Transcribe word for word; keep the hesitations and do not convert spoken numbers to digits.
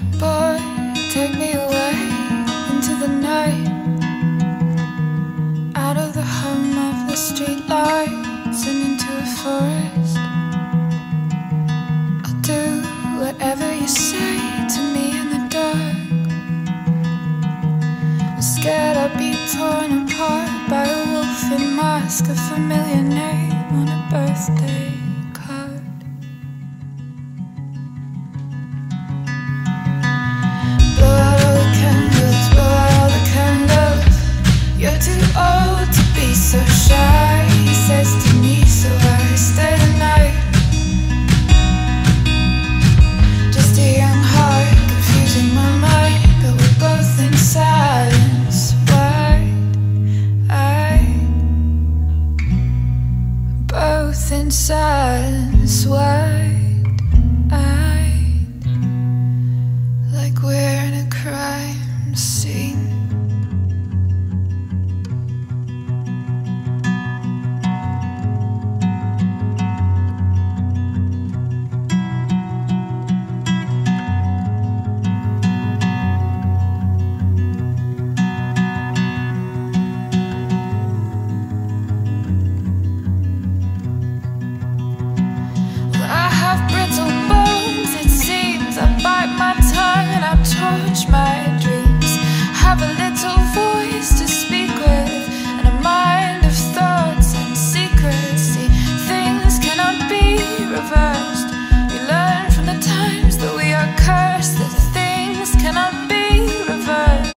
Boy, take me away into the night, out of the hum of the street lights and into a forest. I'll do whatever you say to me in the dark. I'm scared I'll be torn apart by a wolf in mask, a familiar name on a birthday card. Blow out all the candles, blow out all the candles. You're too old to be so shy, he says to me, so I